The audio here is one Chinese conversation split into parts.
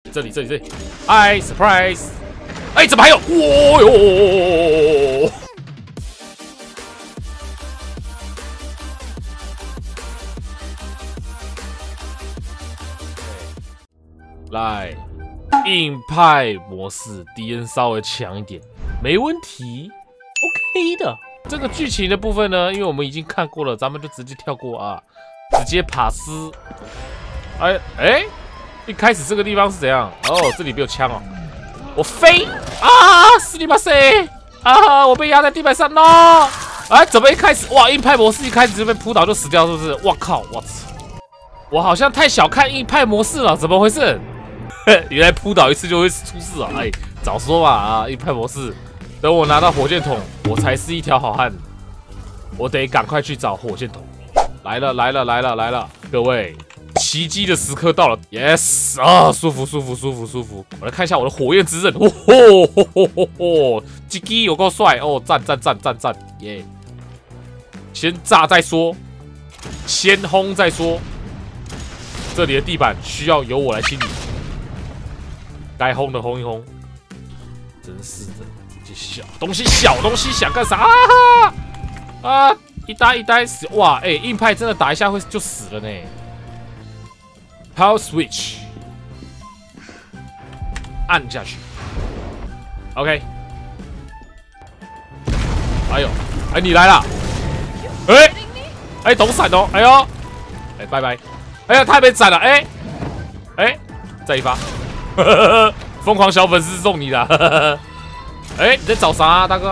这里，哎 ，surprise！ 哎，怎么还有？哦哟！来，硬派模式，敌人稍微强一点，没问题 ，OK 的。这个剧情的部分呢，因为我们已经看过了，咱们就直接跳过啊，直接爬斯。哎，一开始这个地方是怎样？哦，这里没有枪哦，我飞啊！死你妈塞！啊，我被压在地板上喽！哎，怎么一开始哇，硬派模式一开始就被扑倒就死掉，是不是？我靠，我操！我好像太小看硬派模式了，怎么回事？原来扑倒一次就会出事啊！哎，早说嘛啊！硬派模式，等我拿到火箭筒，我才是一条好汉。我得赶快去找火箭筒。来了，各位，奇迹的时刻到了 ！Yes 啊，舒服！我来看一下我的火焰之刃，这个有够帅哦！赞！耶！先炸再说，先轰再说。这里的地板需要由我来清理。该轰的轰一轰，真是的，这小东西想干啥啊？一呆死！哇，哎，硬派真的打一下会就死了呢。Power Switch， 按下去。OK。哎呦，哎，你来啦！哎，懂闪哦！哎呦，哎，拜拜！哎呀，他还没斩了！哎，再一发！疯狂小粉丝送你的！哎，你在找啥啊，大哥？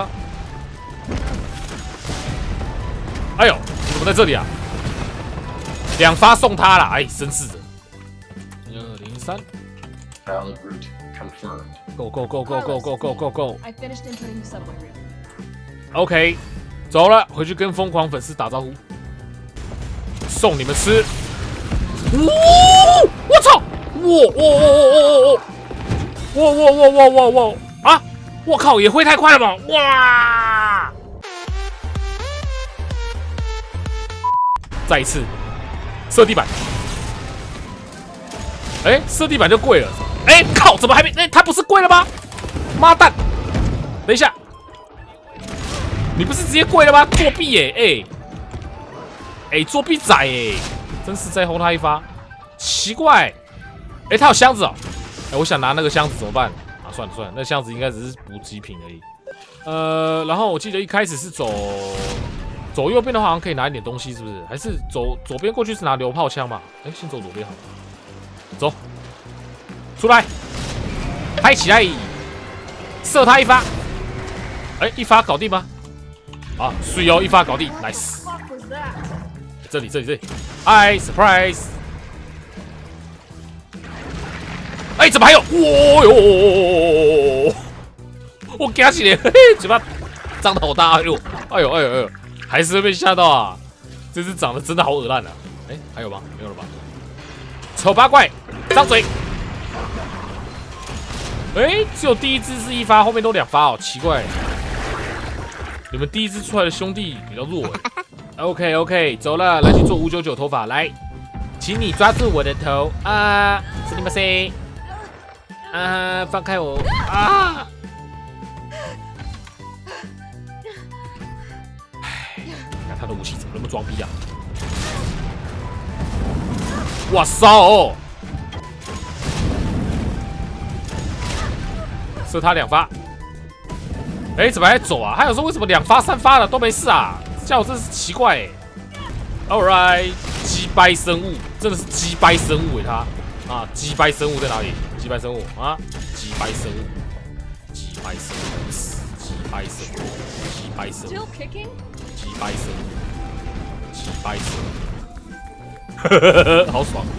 哎呦，你怎么在这里啊？2发送他了，哎，绅士的。203。 Valid route confirmed. Go！ I finished inputting the subway route. OK， 走了，回去跟疯狂粉丝打招呼，送你们吃。我操！哇！啊！我靠，也会太快了吧！哇！再一次射地板。哎，射地板就跪了。哎，靠！怎么还没？哎，他不是跪了吗？妈蛋！等一下，你不是直接跪了吗？作弊耶！哎，作弊仔哎！真是再轰他一发，奇怪！哎，他有箱子哦。哎，我想拿那个箱子怎么办？啊，算了，那箱子应该只是补给品而已。然后我记得一开始是走右边的话，好像可以拿一点东西，是不是？还是走左边过去是拿榴炮枪嘛？哎，先走左边好了。走，出来，拍起来，射他一发。哎，一发搞定吗？啊，水哦，一发搞定 ，nice。这里，哎 ，surprise！ 哎，怎么还有？哦哟！我夹起来，嘿，嘴巴张得好大，哎呦，还是会被吓到啊！这只长得真的好恶烂啊！哎，还有吗？没有了吧？丑八怪，张嘴！哎，只有第一只是一发，后面都2发哦，奇怪。你们第一只出来的兄弟比较弱哎。OK， 走了，来去做599头发，来，请你抓住我的头啊！是你们谁？啊！放开我啊！唉，看他的武器怎么那么装逼啊！哇操！射他2发。哎，怎么还走啊？还有说为什么2发3发了都没事啊？叫我真是奇怪哎。All right， 鸡掰生物，真的是鸡掰生物他啊！鸡掰生物在哪里？鸡掰生物啊！鸡掰生物，鸡掰生物，鸡掰生物，鸡掰生物，鸡掰生物，鸡掰生物，呵呵呵，好爽！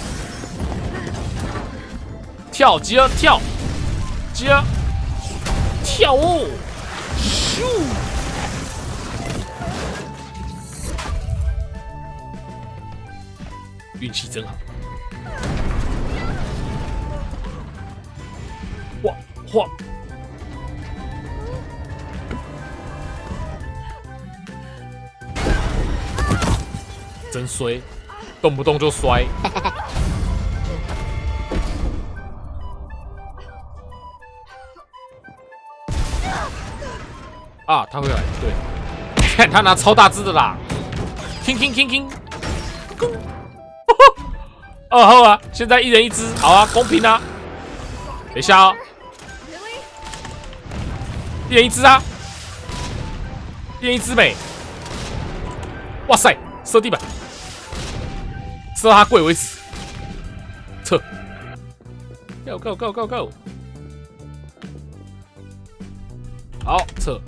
跳，吉儿跳，吉儿跳哦！咻！运气真好。哇！真衰，动不动就摔。 啊，他会来，对，看他拿超大只的啦，king，哦好啊，现在一人一只，好啊，公平啊。等一下哦，一人一只啊，一人一只美。哇塞，射地板，射到他跪为止。撤 ，go，好撤。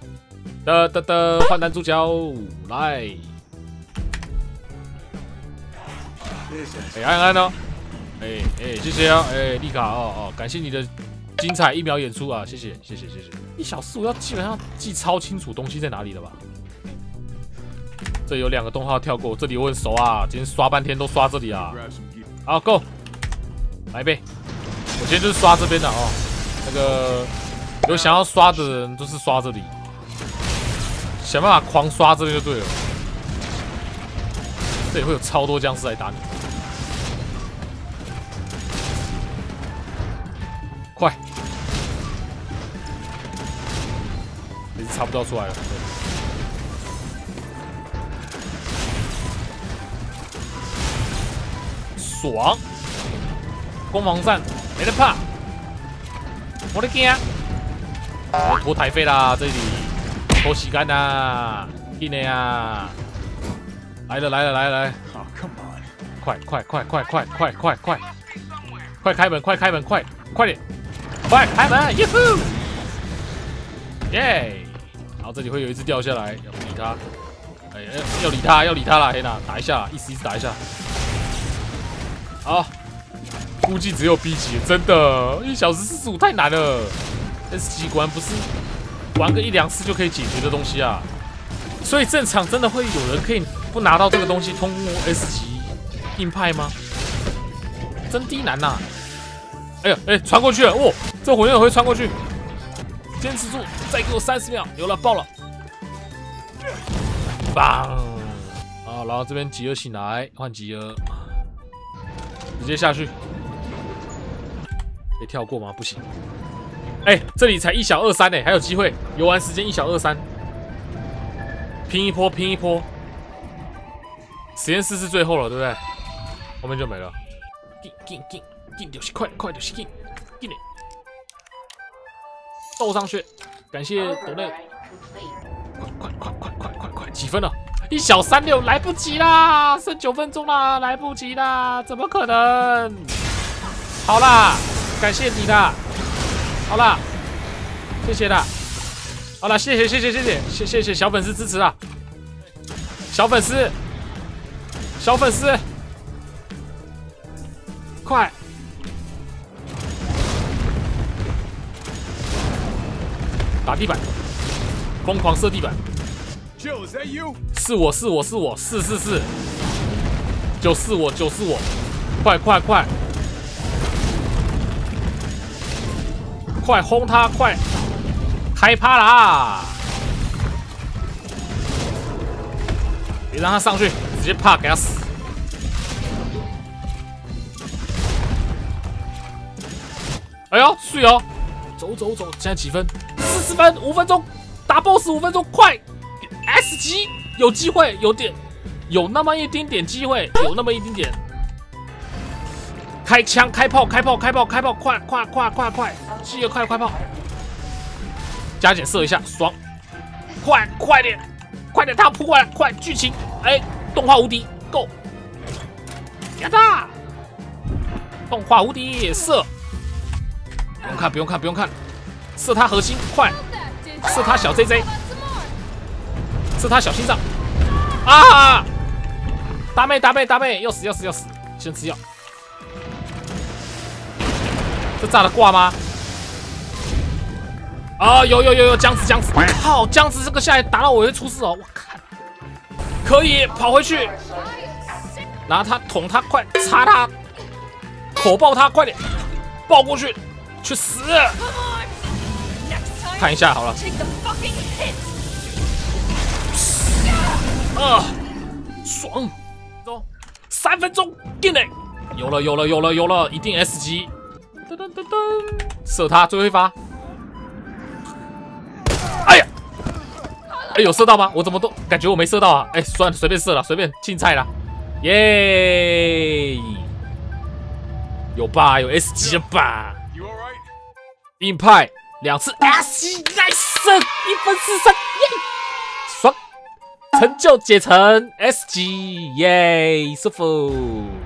换男主角来。哎，安哦，谢谢啊，丽卡哦，感谢你的精彩1秒演出啊，谢谢。1小时我要基本上记超清楚东西在哪里了吧？这有2个动画跳过，这里我很熟啊，今天刷半天都刷这里啊。好 ，Go， 来呗，我今天就是刷这边的哦。那个有想要刷的人都是刷这里，想办法狂刷这边就对了。这里会有超多僵尸来打你。快！也是查不到出来了。爽！攻防战没人怕，我的天！拖台费啦，这里拖洗干呐，进来呀！来了！快！快开门！快点！快开门！耶呼！耶！然后这里会有一只掉下来，要不理他。要理他啦，黑娜，打一下，一直打一下。好，估计只有 B 级，真的1小时45太难了。S 级果然不是玩个1、2次就可以解决的东西啊。所以正常真的会有人可以不拿到这个东西通过 S 级硬派吗？真低难呐！穿过去了哦，这火焰也会穿过去，坚持住，再给我30秒，有了爆了，棒！好，然后这边吉尔醒来，换吉尔，直接下去，可以跳过吗？不行。这里才1小23还有机会，游玩时间1小23，拼一波。实验室是最后了，对不对？后面就没了。进就是快就是进嘞！斗上去，感谢斗内，快！几分了？1小36，来不及啦，剩9分钟啦，来不及啦，怎么可能？好啦，感谢你啦，好啦，谢谢啦，好啦，谢谢小粉丝支持啦，小粉丝，快！打地板，疯狂射地板。是我，就是我，快！快轰他，快开趴啦！别让他上去，直接趴给他死。哎呦，睡哦！走，现在几分？40分，5分钟，打 BOSS 5分钟，快 ！S 级有机会，有那么一丁点机会，开枪，开炮，快！记得快炮！加减射一下，爽！快点，他扑过来，快！剧情，动画无敌 ，Go！ 呀哒！动画无敌，射！不用看，射他核心，快！射他小 JJ， 射他小心脏！啊！大妹，要死！先吃药。这炸得挂吗？啊，有僵子！靠，僵子这个下来打到我会出事哦！我看可以跑回去，拿他捅他，快插他，口爆他，快点爆过去！去死！看一下好了。爽！走，3分钟，进来！有了，一定 S 级！噔，射他最后一发！哎呀， 哎，有射到吗？我怎么都感觉我没射到啊？哎，算了，随便射了，随便青菜啦。耶！有吧？有 S 级了吧？硬派2次 S 级，nice，1分43，耶！爽，成就解成 S 级，耶，舒服。